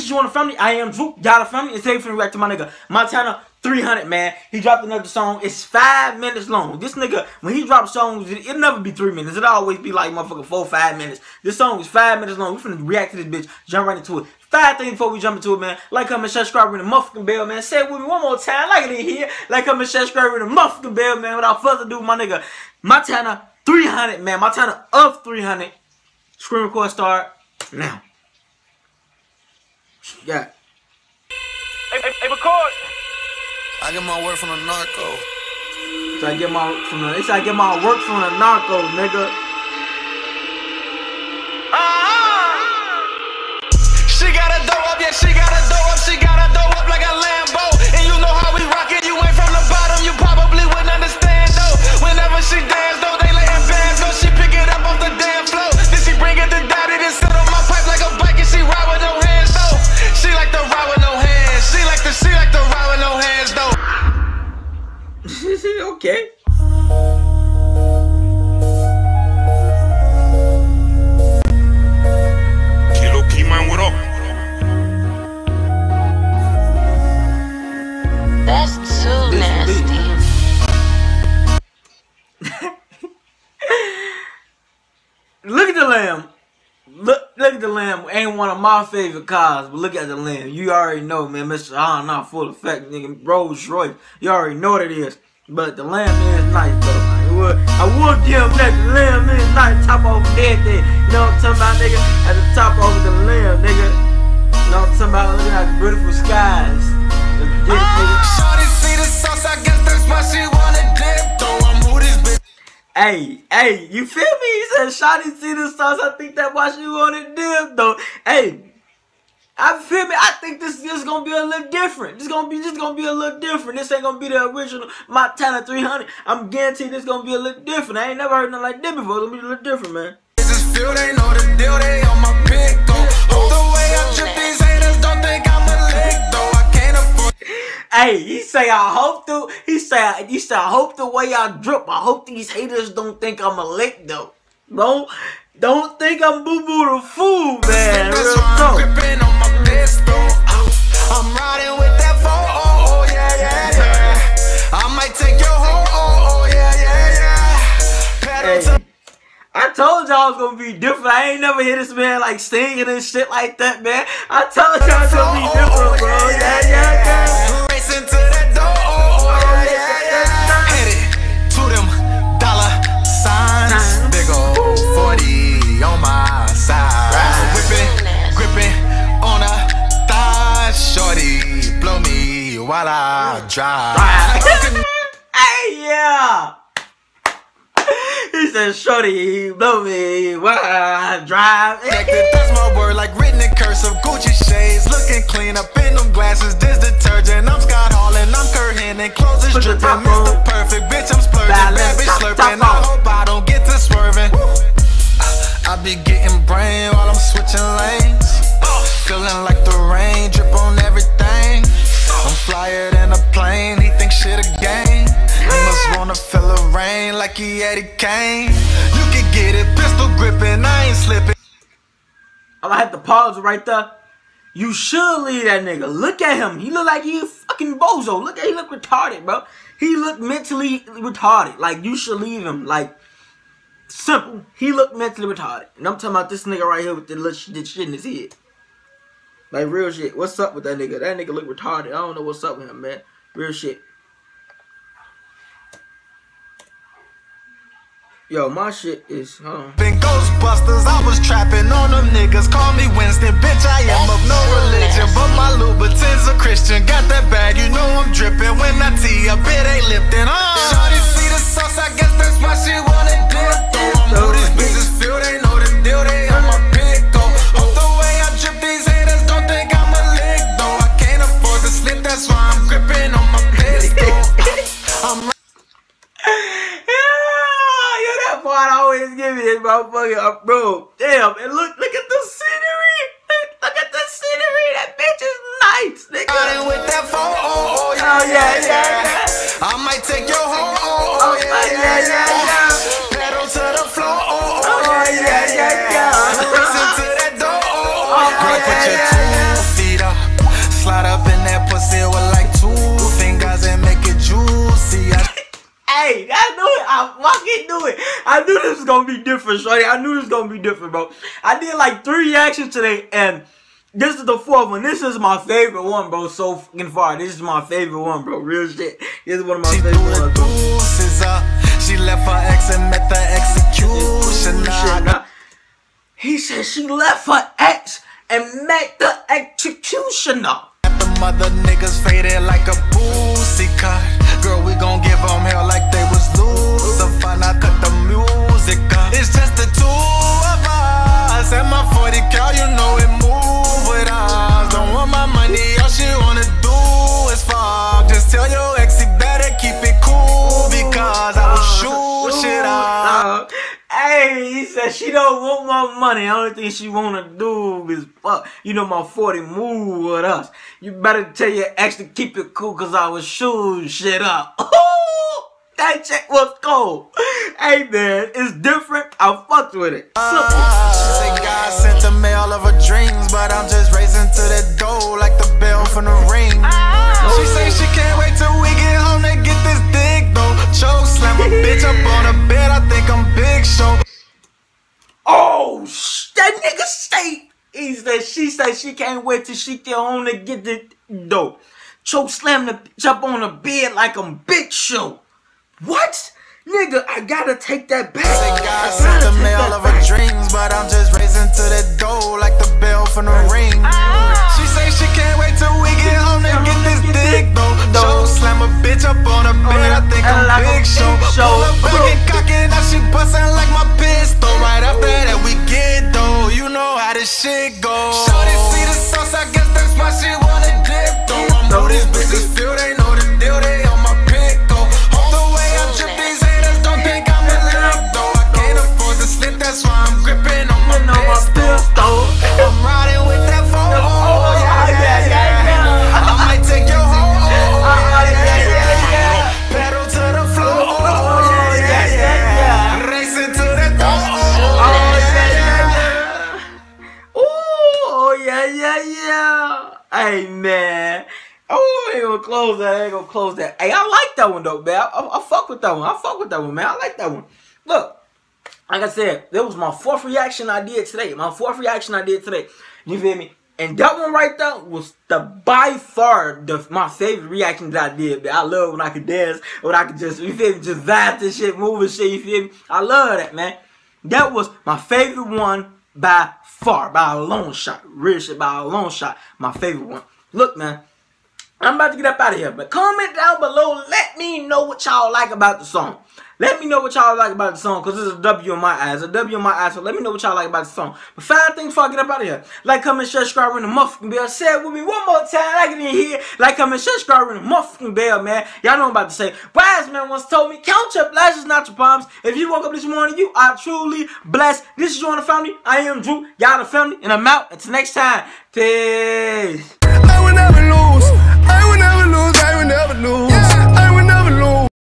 Bitches, you want a family? I am Drew. Got a family? And today finna react to my nigga Montana 300, man. He dropped another song. It's 5 minutes long. This nigga, when he drops songs, it'll never be 3 minutes. It'll always be like motherfucking 4 or 5 minutes. This song is 5 minutes long. We finna react to this bitch. Jump right into it. 5 things before we jump into it, man. Like, comment, subscribe, ring the motherfucking bell, man. Say it with me one more time. Like it in here. Like, comment, subscribe, ring the motherfucking bell, man. Without further ado, my nigga Montana 300, man. Montana of 300. Screen record start now. Yeah. Hey, record. I get my work from the narco. So I get my work from the narco, nigga. She got a dough up, yeah, she got a dough up, she got a dough up like a Lambo. And you know how we rock it, you ain't from the bottom, you probably wouldn't understand though. Whenever she dance though, they letting bands go, she pick it up off the damn floor. Then she bring it to daddy, then sit on my pipe like a bike and she ride with no hands though. She like to ride with no hands, she like to ride with no hands though. Okay. Kilo Keyman, what up? That's too nasty. Look at the lamb. Look at the lamb. Ain't one of my favorite cars, but look at the lamb. You already know, man. Mr. Not full effect, nigga. Rolls Royce. You already know what it is. But the lamb is nice, though. I would give him that the lamb is nice. Top over everything. You know what I'm talking about, nigga? At the top over the lamb, nigga. You know what I'm talking about? Looking at the beautiful skies. Shawty see the sauce, I guess that's why she wanna dip. Though I'm who this bitch. Hey, you feel me? He said, Shawty see the stars. I think that's why she wanted dip, though. Hey, I feel me. I think this is gonna be a little different. This gonna be a little different. This ain't gonna be the original Montana 300. I'm guaranteed this gonna be a little different. I ain't never heard nothing like this before. It's gonna be a little different, man. Just feel they know the deal. They on my pick though. Hope the way I trip these haters don't think I'm a lick though. I can't afford. Hey, he say I hope I hope the way I drip. I hope these haters don't think I'm a lick though. Don't think I'm Boo Boo the fool, man. That's why I'm gripping on my pistol. I'm riding with that phone. Oh, yeah. I might take your home. Oh, yeah. Pedal to. I told y'all it's gonna be different. I ain't never hear this man like singing and shit like that, man. I told y'all it's gonna be different, bro. Yeah. Racing to that door. Oh, yeah. Headed to them dollar signs. Big old 40 on my side. Gripping on a thigh. Shorty, blow me while I drive. Hey, yeah. He said, shorty, blow me while I drive. That's my word, like written in cursive. Gucci shades, looking clean up in them glasses. This detergent, I'm Scott Hallin', I'm Kurt Hennig. Clothes is dripping, Mr. Perfect, bitch, I'm splurging. Bad bitch slurping, I hope I don't get to swerving. I be getting brain while I'm switching lanes. Feeling like the rain, drip on everything. I'm flyer than a plane, he thinks shit a game. He must wanna feel the rain like he Eddie Kane. You can get it, pistol gripping, I ain't slipping. I'm gonna have to pause right there. You should leave that nigga. Look at him. He look like he a fucking bozo. He look retarded, bro. He look mentally retarded. Like, you should leave him. Like, simple. He look mentally retarded. And I'm talking about this nigga right here with the little shit in his head. Like, real shit. What's up with that nigga? That nigga look retarded. I don't know what's up with him, man. Real shit. Yo, my shit is, Been Ghostbusters, I was trapping on them niggas. Call me Winston, bitch, I am of no religion, but my Louboutins a Christian. Got that bag, you know I'm dripping. When I tee up, it ain't lifting. Shawty see the sauce, I guess that's why she wanted dip. Though I'm who these bitches feel, they know the deal. They on my pick, though. Hope the way I drip these haters don't think I'm a lick, though. I can't afford to slip, that's why I'm gripping on my pistol. I'm I always give me this motherfucker, bro. Damn, and look at the scenery. Look at the scenery. That bitch is nice, nigga. Riding with that phone. Oh, yeah. I might take your home. Oh, yeah. Pedal to the floor. Oh, yeah. Racing to that door. Girl, put your 2 feet I fucking knew it. I knew this was gonna be different, shorty. I knew this was gonna be different, bro. I did like 3 reactions today, and this is the 4th one. This is my favorite one, bro. So fucking far. This is my favorite one, bro. Real shit. This is one of my favorite ones, bro. She left her ex and met the executioner. He said she left her ex and met the executioner. The mother niggas faded like a pussy cut. Girl, we gon' give them hell like they was Lucifer. Now cut the music up. It's just the 2 of us. And my 40 cal, you know it move with us. Don't want my money, all she wanna do is fuck. Just tell your ex he better keep it cool, because I will shoot shit up. Hey, he said she don't want my money. The only thing she wanna do is fuck. You know my 40 move with us. You better tell your ex to keep it cool, cause I was shooting shit up. That check was cold. Hey man, it's different. I fucked with it. She say God sent a mail of her dreams, but I'm just racing to the door like the bell from the ring. She say she can't wait till we get home to get this dick though. Choke slam a bitch up on the bed. I think I'm Big Show. Oh, that nigga say. She said she can't wait till she get home to get the dough. Choke slam the bitch up on the bed like I'm Big Show. What? Nigga, I gotta take that back. Say God sent the mail of her dreams, but I'm just racing to the door like the bell from the ring. She say she can't wait till we get home to get this dick though. Choke slam a bitch up on the bed. I think I'm Big Show. Pull her back and cock it, now she bustin' like my pistol. Right after that we get though. You know how this shit goes. Shorty see the sauce, I guess that's why she wanna dip though. I know these bitches feel they know the deal, they on my pick though. Hope the way I drip these haters don't think I'm a lick though. I can't afford to slip, that's why I'm gripping on my pistol. I'm riding with that phone. I might take your home. Pedal to the floor. Racing to the door. Oh yeah. Hey man. Oh, I ain't gonna close that. Hey, I like that one though, man. I fuck with that one. Man. I like that one. Look, like I said, that was my 4th reaction I did today. You feel me? And that one right there was by far my favorite reaction that I did. Man. I love when I could dance, when I could just, you feel me, just vibe this shit, move and shit, you feel me? I love that, man. That was my favorite one by far, by a long shot. Real shit, by a long shot. My favorite one. Look, man, I'm about to get up out of here, but comment down below. Let me know what y'all like about the song. Let me know what y'all like about the song, because this is a W in my eyes. So let me know what y'all like about the song. But 5 things before I get up out of here. Like, comment, share, subscribe, ring the motherfucking bell. Say it with me one more time. I can hear. Like, comment, share, subscribe, ring the motherfucking bell, man. Y'all know what I'm about to say. Wise man once told me, count your blessings, not your palms. If you woke up this morning, you are truly blessed. This is Join the Family. I am Drew. Y'all the family, and I'm out. Until next time. Peace. I will never lose. I will never lose.